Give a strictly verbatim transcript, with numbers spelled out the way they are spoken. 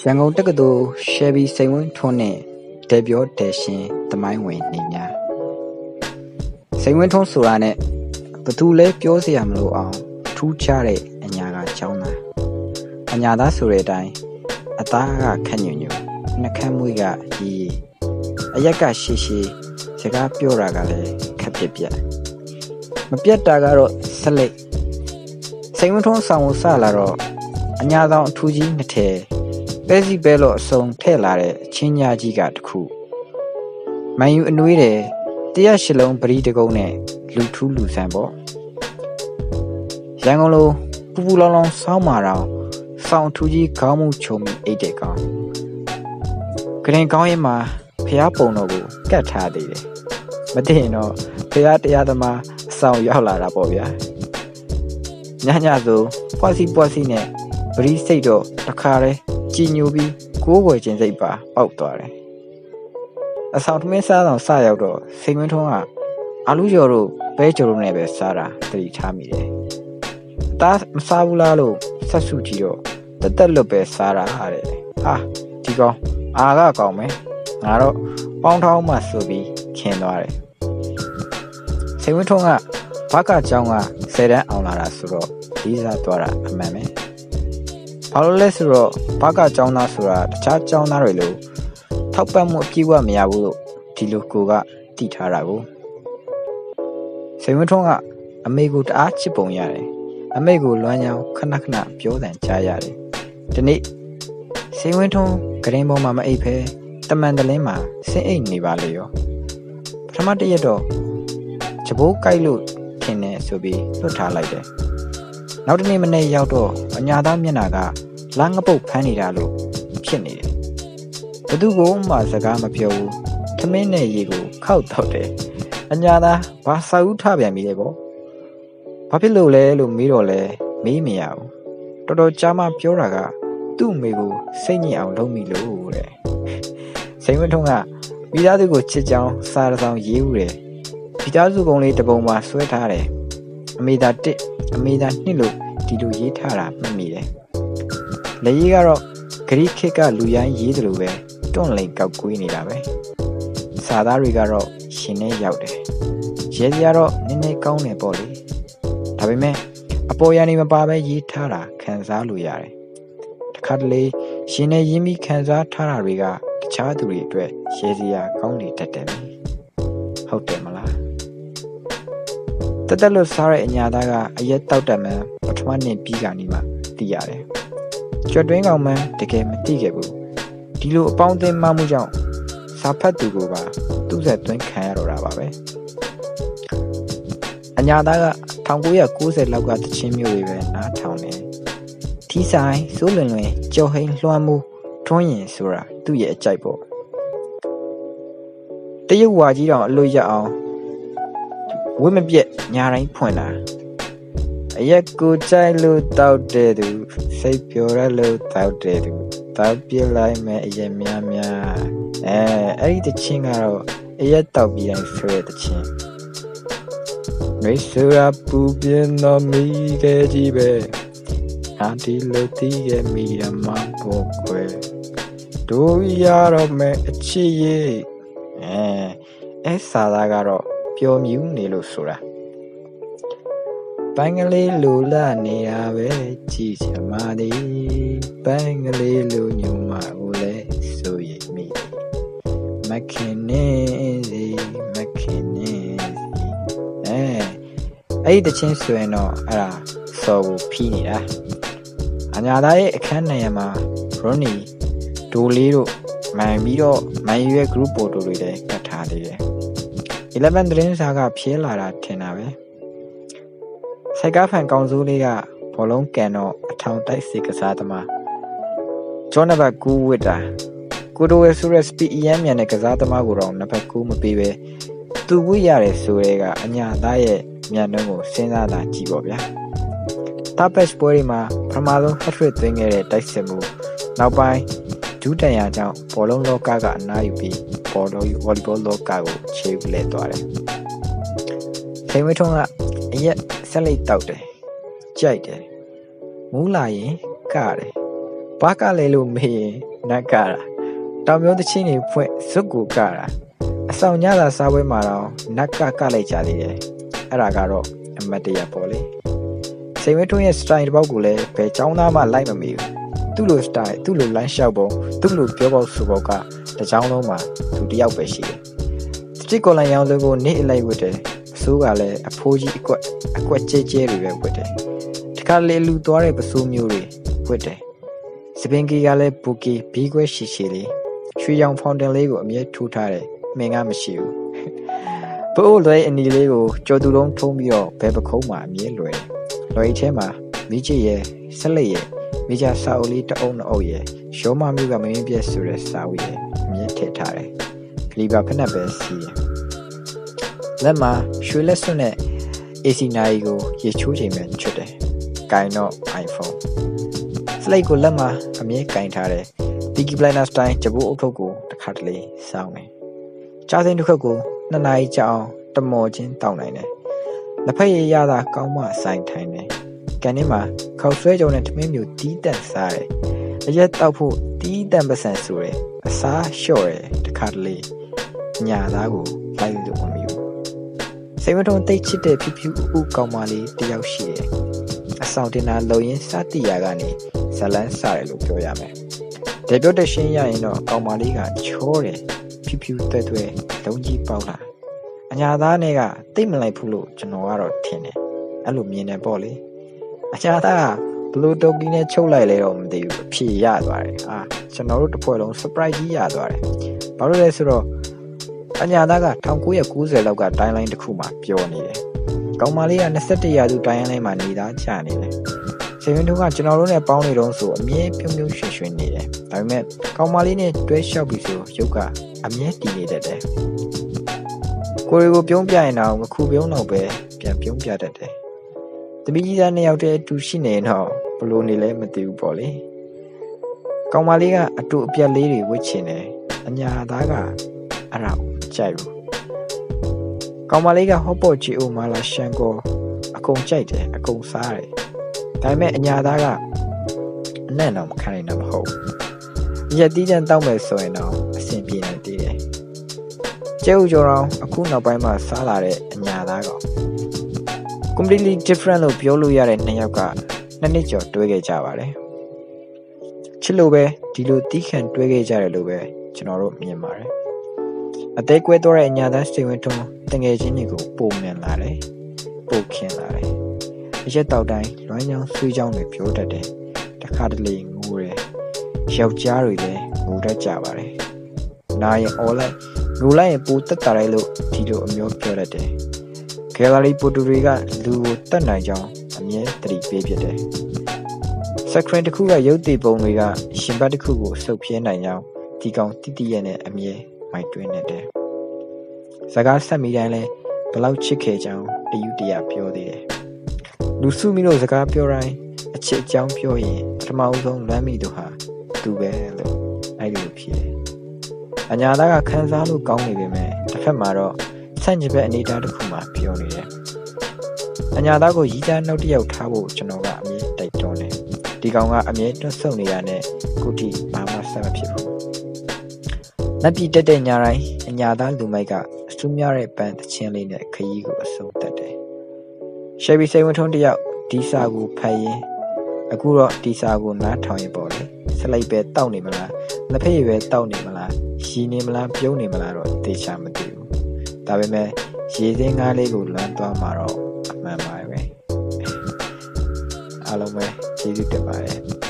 ရန်ကုန်တက္ကသိုလ်ရှယ်ဘီစိန်ဝင်းထွန်းနဲ့ဒေပြောဒေရှင်သမိုင်းဝင်နေညာစိန်ဝင်းထွန်းဆိုတာနဲ့ဘသူလဲပြောစရာမလိုအောင်ထူးခြားတဲ့အညာကကျောင်းသားအညာသားဆိုတဲ့အတိုင်းအသားကခက်ညွညွနှခမ်းမွေးကကြီးအရက်ကရှည်ရှည်စကားပြောတာကလည်းခက်ပြက်ပြက်မပြတ်တာကတော့ဆက်လက်စိန်ဝင်းထွန်းဆောင်ကိုစလာတော့အညာဆောင်အထူးကြီးနှစ်ထည်ပဲစီပဲလို့အစုံထည့်လာတဲ့အချင်းညာကြီးကတခုမန်ယူအနွေးတယ်တရက်ရှလုံးပရိတကုန်းနဲ့လူထူးလူဆန်ပေါ့ရန်ကုန်လိုပူပူလောင်လောင်ဆောင်းမာတော့ဆောင်းထူးကြီးခေါင်းမှုချုံပြီးအိတ်တဲ့ကောင်ကရင်ကောင်းရင်မှာဖျားပုံတော်ကိုကတ်ထားသေးတယ်မသိရင်တော့ဖျားတရားသမားအဆောင်ရောက်လာတာပေါ့ဗျာညညဆိုပွားစီပွားစီနဲ့ပရိစိတ်တော့တခါတည်းကြည်ညိုပြီးကိုးကွယ်ခြင်းစိတ်ပါပေါက်သွားတယ်အဆောင်ထမင်းစားဆောင်စရောက်တော့စိန်ဝင်းထွန်းကအာလူကျော်တို့ပဲကျော်တို့နဲ့ပဲစားတာတတိထားမိတယ်အသားမစားဘူးလားလို့ဆက်စုကြည့်တော့တက်တက်လွတ်ပဲစားတာတဲ့ဟာဒီကောင်အာကကောင်းမယ်ငါတော့ပေါင်းထောင်းမှဆိုပြီးခင်သွားတယ်စိန်ဝင်းထွန်းကဘကကျောင်းကဆယ်တန်းအောင်လာတာဆိုတော့ဒီစားသွားတာအမှန်ပဲဘာလို့လဲဆိုတော့ဘကကျောင်းသားဆိုတာတခြားကျောင်းသားတွေလို့ထောက်ပံ့မှုအပြည့်အဝမရဘူးလို့ဒီလိုကိုကသိထားတာကိုစိန်ဝင်းထွန်းကအမေကိုတအားချစ်ပုံရတယ်အမေကိုလွမ်းကြောင်းခဏခဏပြောတန်ကြားရတယ်ဒီနေ့စိန်ဝင်းထွန်းဂရင်ပေါ်မှာမအိပ်ဖဲတမန်တလင်းမှာဆင်းအိတ်နေပါလေရောပထမတရက်တော့ချဘိုးကြိုက်လို့ထင်တယ်ဆိုပြီးလွတ်ထားလိုက်တယ်နောက်တနေ့မနေ့ရောက်တော့အညာသားမျက်နှာကလမ်းငပုတ်ဖမ်းနေတာလို့ဖြစ်နေတယ်ဘသူကမှစကားမပြောဘူးသမင်းနဲ့ရေကိုခောက်တော့တယ်အညာသားဘာစာဦးထပြန်ပြီလေပေါ့ဘာဖြစ်လို့လဲလို့မေးတော့လဲမေးမရဘူးတော်တော်ကြာမှပြောတာကသူ့အမေကိုစိတ်ညစ်အောင်လုပ်မိလို့တဲ့စိန်ဝင်းထွန်းကမိသားစုကိုချစ်ကြောင်းစာရဆောင်ရေးဦးတယ်မိသားစုကုံလေးတပုံမှာဆွဲထားတယ်အမေသာတစ်အမေသာနှစ်လို့ဒီလိုရေးထားတာမှတ်မိတယ်လက်ရေးကတော့ဂရိခေတ်ကလူရိုင်းရေးတယ်လို့ပဲတွန့်လိန်ကောက်ကွေးနေတာပဲစာသားတွေကတော့ရှင်နဲ့ရောက်တယ်ရဲစရာတော့နည်းနည်းကောင်းတယ်ပေါ့လေဒါပေမဲ့အပေါ်ရန်နေမပါပဲရေးထားတာခံစားလို့ရတယ်တခါတလေရှင်နဲ့ရင်းပြီးခံစားထားတာတွေကတခြားသူတွေအတွက်ရဲစရာကောင်းနေတတ်တယ်ဟုတ်တယ်မလားတက်တက်လို့စားတဲ့အညာသားကအရက်တောက်တမှန်ပထမနေ့ပြီးကနေမှသိရတယ်ကျွတ်တွင်းကောင်မှတကယ်မသိခဲ့ဘူးဒီလိုအပေါင်းအသင်းမှမှုကြောင့်စာဖတ်သူကိုပါသူ့ဆက်သွင်းခံရတော့တာပါပဲအညာသားက၁၉၉၀လောက်ကတချင်းမျိုးတွေပဲနားထောင်နေထီးဆိုင်စိုးလွင်လွင်ကြော်ဟိန်လွှမ်းမှုထွန်းရင်ဆိုတာသူ့ရဲ့အကြိုက်ပေါ့တရုတ်ဝါကြီးတောင်အလို့ရအောင်ဝိမပြက်ညာတိုင်းဖွင့်လာအရက်ကိုကြိုက်လို့တောက်တဲ့သူစိတ်ပျော်ရလို့တောက်တဲ့သူတောက်ပြလိုက်မယ်အရက်များများအဲအဲ့ဒီတချင်းကတော့အရက်တောက်ပြီးတိုင်းဆိုတဲ့တချင်းမိတ်ဆွေပူပြင်းတော်မိခဲ့ကြီးပဲအာဒီလိုတီးရဲ့မိရမပေါ်ခွဲတို့ရတော့မယ်အချစ်ရဲ့အဲအဲ့စာသားကတော့ပျော်မြူးနေလို့ဆိုတာပန်းကလေးလူလာနေရပဲကြည်ချင်ပါသည်ပန်းကလေးလူညုံမကိုလဲဆိုရမိမခင်နေစီမခင်နေစီအဲအဲ့ဒီတချင်းဆိုရင်တော့အဲ့ဒါစော်ကိုဖီးနေတာအညာသားရဲ့အခန်းနေရာမှာရိုနီဒိုလေးတို့မှန်ပြီးတော့မန်ယူရဲ့ group photo တွေလည်းကတ်ထားသေးတယ်elevenသတင်းစာကဖြဲလာတာထင်တာပဲစိုက်ကားဖန်ကောင်စိုးလေးကဘောလုံးကန်တော့အထောင်တိုက်စီကစားသမားဂျောနဘတ်ကူဝစ်တာကိုတိုဝဲဆိုရက်စပီအီယမ်မြန်တဲ့ကစားသမားကိုတော့နံပါတ်၉မပေးပဲသူဝစ်ရတယ်ဆိုရဲကအညာသားရဲ့မြန်နှုန်းကိုစဉ်းစားတာကြည့်ပေါ့ဗျာတာပက်ပွဲတွေမှာပထမဆုံး hat-trick သွင်းခဲ့တဲ့တိုက်စစ်မှုနောက်ပိုင်းဒူးတန်ရကြောင့်ဘောလုံးလောကကအနားယူပြီးဘောလုံးဝေါ်လီဘောလောကကိုခြေပလဲသွားတယ်စိန်ဝင်းထွန်းကအရက်ဆက်လိုက်တောက်တယ်ကြိုက်တယ်မူးလာရင်ကတယ်ဘာကလဲလို့မေးရင်နတ်ကတာတောင်မျိုးတချင်းတွေဖွင့်ဇွတ်ကူကတာအဆောင်ညသာစားပွဲမှာတော့နတ်ကကလိုက်ကြသေးတယ်အဲ့ဒါကတော့အမတ်တရပေါ့လေစိန်ဝင်းထွန်းရဲ့စတိုင်တစ်ပေါက်ကိုလည်းဘယ်ចောင်းသားမှလိုက်မမီဘူးသူ့လိုစတိုင်သူ့လိုလမ်းလျှောက်ပုံသူ့လိုပြောပေါက်ဆိုပေါက်ကတကြောင်းလုံးမှာသူတယောက်ပဲရှိတယ်စတစ်ကော်လန်ရောင်စုံကိုနေအလိုက်ဝတ်တယ်အစိုးကလည်းအဖိုးကြီးအကွက်အကွက်ကျဲကျဲတွေပဲဝတ်တယ်တခါလေလူသွားတဲ့ပစိုးမျိုးတွေဝတ်တယ်စပင်ကီကလည်းဘူကီဘီခွဲရှိရှိလေးရွှေရောင်ဖောင်တန်လေးကိုအမြဲထိုးထားတယ်မင်းကမရှိဘူးဘိုးလွယ်အနီလေးကိုကြော်သူလုံးထုံးပြီးတော့ဘဲပခုံးမှာအမြဲလွယ်လွယ်ထဲမှာမိချစ်ရဲ့ဆက်လက်ရဲ့မိချစာအုပ်လေးတအုပ်နှအုပ်ရဲ့ရောမမျိုးကမင်းပြည့်ဆိုတဲ့စာအုပ်ရဲ့အမြဲထည့်ထားတယ်ကလီပါဖက်နဲ့ပဲစီးတယ်လက်မှာရွှေလက်စွပ်နဲ့ အေစီ နိုင်ကိုရေချိုးချိန်မှချွတ်တယ်ကင်တော့ iPhone စလိုက်ကိုလက်မှာအမြဲကင်ထားတယ်Peaky Blinders တိုင်းဂျပူအုပ်ထုပ်ကိုတစ်ခါတလေစောင်းတယ်ကြားစင်းတစ်ခါကိုနှစ်နာရီကြာအောင်တမော်ချင်းတောင်းနိုင်တယ်လက်ဖက်ရည်ရတာကောင်းမှဆိုင်ထိုင်တယ်ကန်ထဲမှာခောက်ဆွဲကြုံနဲ့ထမင်းမျိုးတီးတန့်စားတယ်အရက်တောက်ဖို့တီးတန့်ပစံဆိုတယ်အစားလျှော့တယ်တစ်ခါတလေညာသားကိုလိုက်လို့မမီဘူးစိတ်မထုံတိတ်ချစ်တဲ့ဖြူဖြူဥကောင်းမလေးတယောက်ရှိတယ်အဆောင်တင်တာလုံရင်စတိယာကနေဇလန်းစားတယ်လို့ပြောရမယ်ဒေပြောတရှင်းရရင်တော့ကောင်မလေးကချောတယ်ဖြူဖြူတွဲတွဲလုံးကြီးပေါက်လာအညာသားနဲ့ကတိတ်မလိုက်ဘူးလို့ကျွန်တော်ကတော့ထင်တယ်အဲ့လိုမြင်တယ်ပေါ့လေအညာသားကဘလူးတိုကီနဲ့ချုပ်လိုက်လဲတော့မသိဘူးအဖြေရသွားတယ်အာကျွန်တော်တို့တစ်ဖွဲ့လုံး surprise ကြီးရသွားတယ်ဘာလို့လဲဆိုတော့အညာသားက၁၉၉၀လောက်ကတိုင်းလိုင်းတစ်ခုမှာပျော်နေတယ်ကောင်မလေးက၂၁ရာစုတိုင်းလိုင်းမှာနေသားချနေတယ်စိန်ဝင်းတို့ကကျွန်တော်တို့နဲ့ပေါင်းနေတော့ဆိုအမြဲပြုံးပြုံးရွှင်ရွှင်နေတယ်ဒါပေမဲ့ကောင်မလေးနဲ့တွဲလျှောက်ပြီးဆိုရုပ်ကအမြဲတည်နေတတ်တယ်ကိုရီကိုပြုံးပြရင်တော့ခုပြုံးတော့ပဲပြန်ပြုံးပြတတ်တယ်တပီးကြီးသားနှစ်ယောက်တည်းအတူရှိနေတော့ဘလို့နေလဲမသိဘူးပေါ့လေကောင်မလေးကအတူအပြက်လေးတွေဝှက်ချင်တယ်အညာသားကအဲ့ဒါကိုကြိုက်ဘူးကောင်မလေးကဟော့ပေါ့ချီအိုမာလာရှန်ကိုအကုန်ကြိုက်တယ်အကုန်စားတယ်ဒါပေမဲ့အညာသားကအနံ့တော့မခံနိုင်တော့မဟုတ်ဘူးရက်တီးချမ်းတောက်မယ်ဆိုရင်တော့အဆင်ပြေနေသေးတယ်ကျဲဥကျော်တော်အခုနောက်ပိုင်းမှာစားလာတဲ့အညာသားက completely different လို့ပြောလို့ရတဲ့နှစ်ယောက်ကနှစ်နှစ်ကျော်တွဲခဲ့ကြပါတယ်ချစ်လို့ပဲဒီလိုတီးခံတွဲခဲ့ကြတယ်လို့ပဲကျွန်တော်တို့မြင်ပါတယ်အသေးကွဲတော့တဲ့အညာသားစိတ်ဝင်ထုံးတငယ်ချင်းတွေကိုပုံမြင်လာတယ်ပို့ခင်လာတယ်အရက်တောက်တိုင်းလွမ်းချောင်းဆွေးချောင်းတွေပြောတတ်တယ်တခါတလေငိုတယ်ယောက်ျားတွေလည်းငိုတတ်ကြပါတယ်နားရင်အော်လိုက်ငိုလိုက်ရင်ပိုတက်တာလိုက်လို့ဒီလိုအမျိုးပြောတတ်တယ်ဂယ်လရီပိုတူတွေကလူကိုတတ်နိုင်ကြောင်းအမြဲတတိပေးဖြစ်တယ်စခရင်တစ်ခုကရုပ်တည်ပုံတွေကရှင်ဘတ်တစ်ခုကိုစုပ်ပြဲနိုင်ကြောင်းဒီကောင်တိတိရဲ့နဲ့အမြဲမိုက်တွင်းနေတယ်စကားဆက်မိတိုင်းလဲဘလောက်ချစ်ခဲ့ကြောင်းတယူတရပြောသေးတယ်လူစုမိလို့စကားပြောတိုင်းအချစ်အကြောင်းပြောရင်ပထမအဆုံးလမ်းမိသူဟာသူပဲလို့အဲ့လိုဖြစ်တယ်အညာသားကခန်းစားလို့ကောင်းနေပေမဲ့တစ်ဖက်မှာတော့ဆန့်ကျင်ဘက်အနေအထားတစ်ခုမှာပြောနေတယ်အညာသားကိုရီးသားနောက်တစ်ယောက်ထားဖို့ကျွန်တော်ကအမြဲတိုက်တွန်းတယ်ဒီကောင်ကအမြဲတွတ်ဆုံနေတာနဲ့ခုထိဘာမှဆက်မဖြစ်ဘူးလက်ပြီးတက်တဲ့ညာတိုင်းအညာသားလူမိုက်ကအဆူးများတဲ့ပန်းတချင်းလေးနဲ့ခရီးကိုအဆုံးသတ်တယ်ရှယ်ဘီစိန်ဝင်းထုံးတယောက်ဒီစာကိုဖတ်ရင်အခုတော့ဒီစာကိုနားထောင်ရင်ပေါ့လေစလိုက်ပဲတောက်နေမလားလက်ဖက်ရည်ပဲတောက်နေမလားရှည်နေမလားပြုံးနေမလားတော့သိချာမသိဘူးဒါပေမဲ့ရေစင်းကားလေးကိုလွမ်းသွားမှာတော့အမှန်ပါပဲအားလုံးပဲကျေးဇူးတင်ပါတယ်